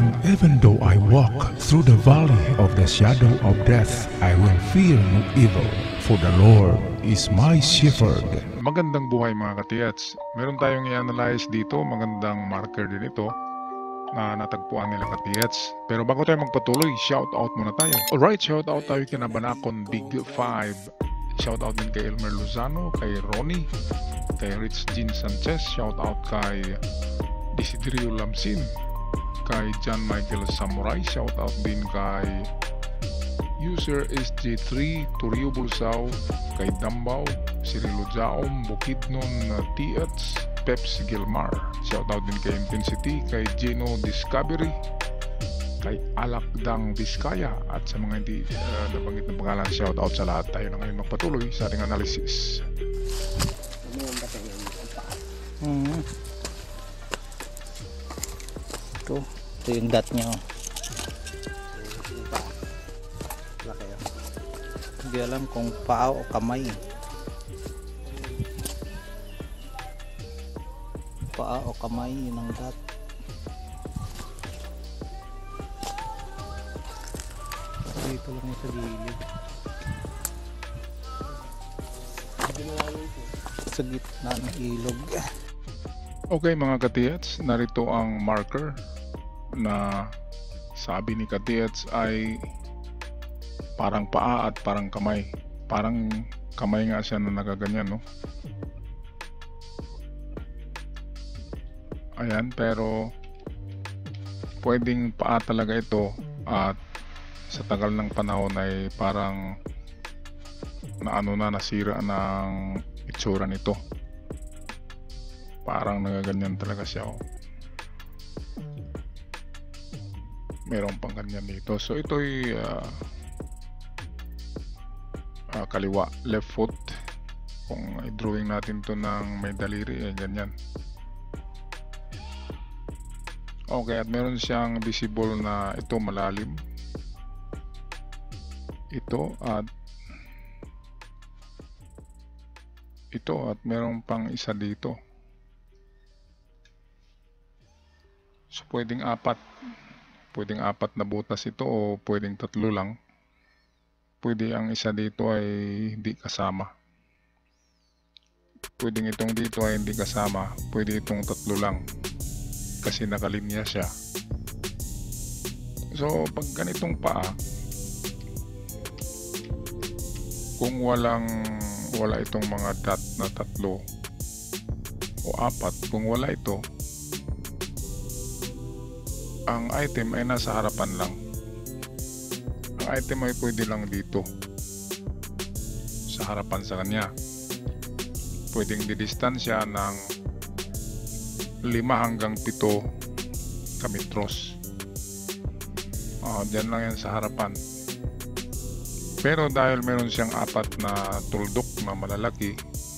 And even though I walk through the valley of the shadow of death, I will fear no evil, for the Lord is my shepherd. Magandang buhay mga katiyats. Meron tayong i-analyze dito, magandang marker din ito na natagpuan nila katiyats. Pero bago tayo magpatuloy, shout out muna tayo. Alright, shout out tayo kina Banakon Big 5. Shout out din kay Elmer Lozano, kay Ronnie, kay Rich Jean Sanchez. Shout out kay Desiderio Lamsin, kay John Michael Samurai. Shout out din kay User SJ3, Turio Bulsao, kay Dambaw, Cirilo Jaom, Bukidnon Tiats, Peps Gilmar. Shout out din kay Intensity, kay Geno Discovery, kay Alakdang Vizcaya, at sa mga hindi nabanggit na pangalan, shout out sa lahat. Tayo na ngayon magpatuloy sa ating analysis. Ito yung dot niya. Hindi alam kung paa o kamay. Paa o kamay, yun ang dot. Dito lang yung sa gilid. Sa gitna ng ilog. Okay mga katiyats, narito ang marker na sabi ni katiyats ay parang paa at parang kamay. Parang kamay nga siya na nagaganyan, no? Ayan, pero pwedeng paa talaga ito, at sa tagal ng panahon ay parang nasira ng itsura nito. Parang nagaganyan talaga siya, oh. Meron pang ganyan dito. So ito'y kaliwa, left foot. Kung i-drawing natin to ng may daliri, ganyan. Okay, at meron siyang visible na ito malalim. Ito at meron pang isa dito. So pwedeng apat na butas ito, o pwedeng tatlo lang. Pwede ang isa dito ay hindi kasama. Pwedeng itong dito ay hindi kasama. Pwede itong tatlo lang kasi nakalinya siya. So pag ganitong paa, kung wala itong mga dot na tatlo o apat, kung wala ito, ang item ay nasa harapan lang. Ang item ay pwede lang dito sa harapan sa kanya. Pwedeng didistansya ng 5 hanggang 7 kametros. Diyan lang yan sa harapan. Pero dahil meron siyang apat na tuldok na malalaki,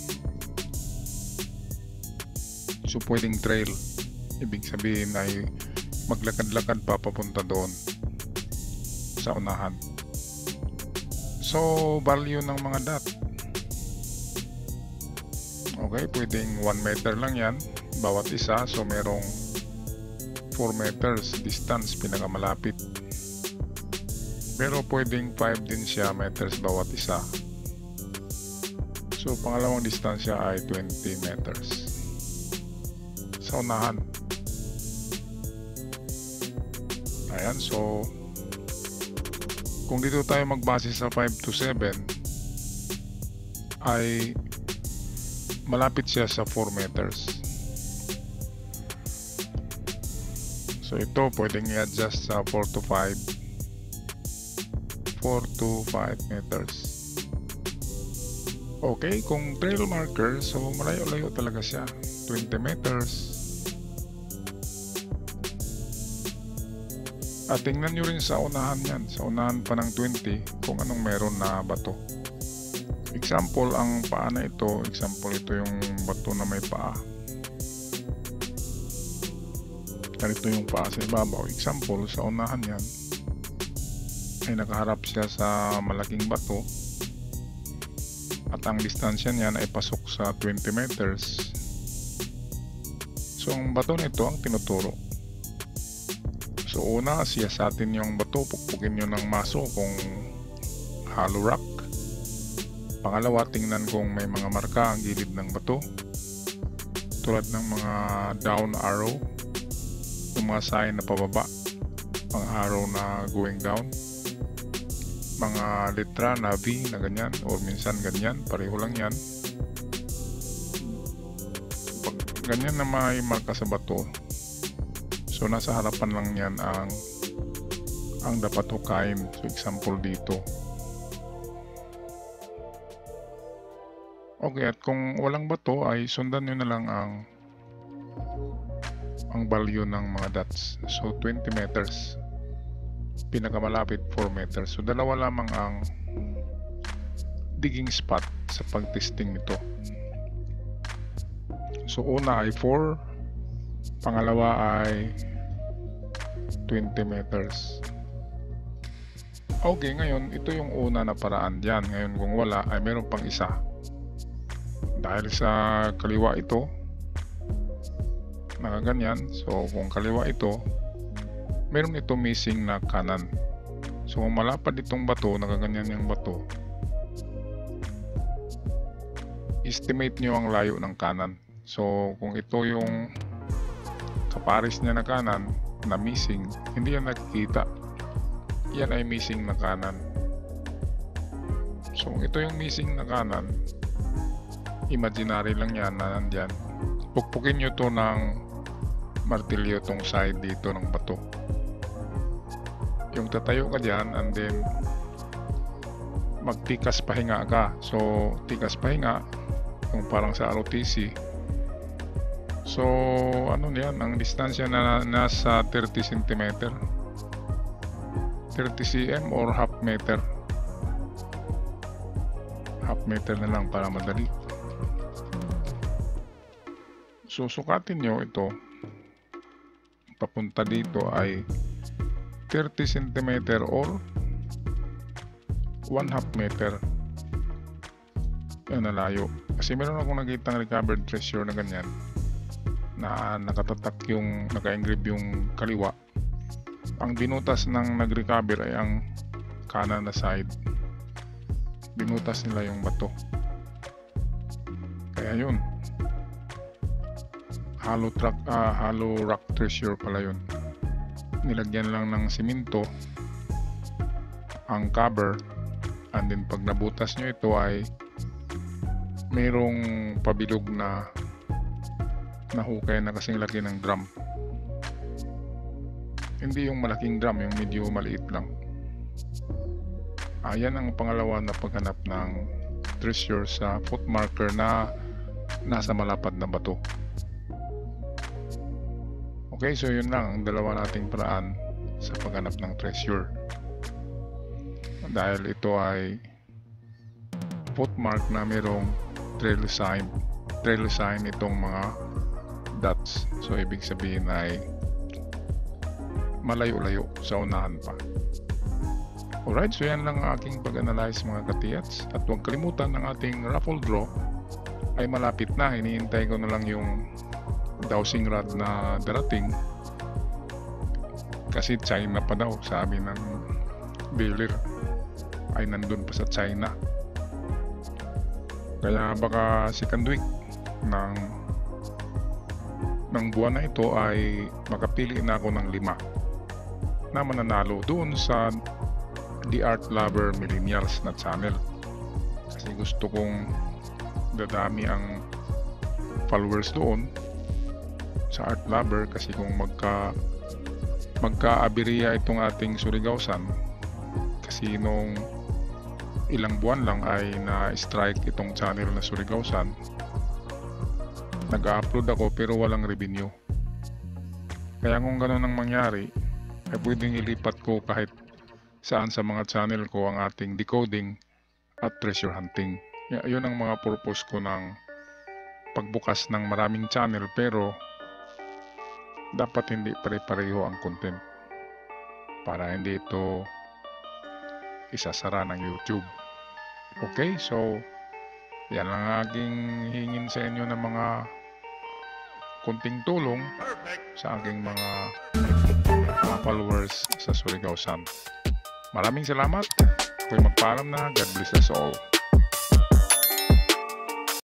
so pwedeng trail. Ibig sabihin ay maglakad-lakad pa papunta doon sa unahan. So value ng mga dot, okay, pwedeng 1 meter lang yan bawat isa. So merong 4 meters distance pinakamalapit. Pero pwedeng 5 din siya meters bawat isa. So pangalawang distansya ay 20 meters sa unahan. Ayan, so kung dito tayo magbase sa 5 to 7 ay malapit siya sa 4 meters. So ito pwedeng i-adjust sa 4 to 5 meters. Okay, kung trail marker, so malayo-layo talaga siya, 20 meters. At tingnan nyo rin sa unahan yan, sa unahan pa ng 20, kung anong meron na bato. Example, ang paa na ito, ito yung bato na may paa. Ganito yung paa sa ibabaw. Example, sa unahan yan ay nakaharap siya sa malaking bato, at ang distansya niyan ay pasok sa 20 meters. So ang bato nito ang tinuturo. So una, siyasatin nyo ang bato, pukpukin nyo ng maso kung hollow rock. Pangalawa, tingnan kung may mga marka ang gilid ng bato, tulad ng mga down arrow, yung mga sign na pababa, mga arrow na going down, mga letra na V na ganyan, o minsan ganyan, pareho lang yan. Pag ganyan na may marka sa bato, so nasa harapan lang yan ang dapat hukayin. So example dito. Okay, at kung walang bato ay sundan nyo na lang ang value ng mga dots. So 20 meters. Pinakamalapit 4 meters. So dalawa lamang ang digging spot sa pag-testing nito. So una ay 4, pangalawa ay 20 meters. Okay, ngayon ito yung una na paraan diyan. Ngayon kung wala ay meron pang isa. Dahil sa kaliwa ito, nakaganyan. So kung kaliwa ito, meron ito missing na kanan. So kung malapad itong bato, nakaganyan yung bato, estimate nyo ang layo ng kanan. So kung ito yung kaparis niya na kanan na missing, hindi yan nakikita. Yan ay missing na kanan. So kung ito yung missing na kanan, imaginary lang yan na nandyan. Pukpukin nyo to ng martilyo tong side dito ng bato. Yung tatayo ka dyan, and then magtikas pahinga ka. So tikas pahinga, yung parang sa ROTC. So ano yan, ang distansya na nasa 30 cm, 30 cm or half meter. Half meter na lang para madali. So sukatin nyo ito, papunta dito ay 30 cm or 1/2 meter. Yan na layo. Kasi meron akong nakitang recovered treasure na ganyan, na nakatatak yung, naka-engrave yung kaliwa. Ang binutas ng nag-recover ay ang kanan na side. Binutas nila yung bato. Kaya yun, hollow rock treasure pala yun. Nilagyan lang ng simento ang cover, and then pag nabutas nyo ito ay mayroong pabilog na nahukay na kasing laki ng drum. Hindi yung malaking drum, yung medyo maliit lang. Ayan ang pangalawa na paghanap ng treasure sa footmarker na nasa malapad na bato. Okay, so yun lang ang dalawa nating paraan sa paghanap ng treasure. Dahil ito ay footmark na mayroong trail sign itong mga dots. So ibig sabihin ay malayo-layo sa unahan pa. Alright, so yan lang ang aking pag-analyze mga katiyats. At huwag kalimutan ng ating raffle draw ay malapit na. Hinihintay ko na lang yung dowsing rod na darating, kasi China pa daw, sabi ng dealer ay nandun pa sa China. Kaya baka second week ng buwan na ito ay makapili na ako ng 5 na mananalo doon sa The Art Lover Millennials na channel. Kasi gusto kong dadami ang followers doon sa Art Lover, kasi kung magka-abiriya itong ating Surigausan, kasi nung ilang buwan lang ay na-strike itong channel na Surigausan. Nag-upload ako pero walang revenue. Kaya kung gano'n ang mangyari, ay pwedeng ilipat ko kahit saan sa mga channel ko ang ating decoding at treasure hunting. Yun ang mga purpose ko ng pagbukas ng maraming channel, pero dapat hindi pare-pareho ang content para hindi ito isasara ng YouTube. Okay, so yan ang aking hingin sa inyo ng mga kunting tulong sa aking mga followers kilometers sa Surigao Sun. Maraming salamat. Ako'y magpaalam na. God bless us all.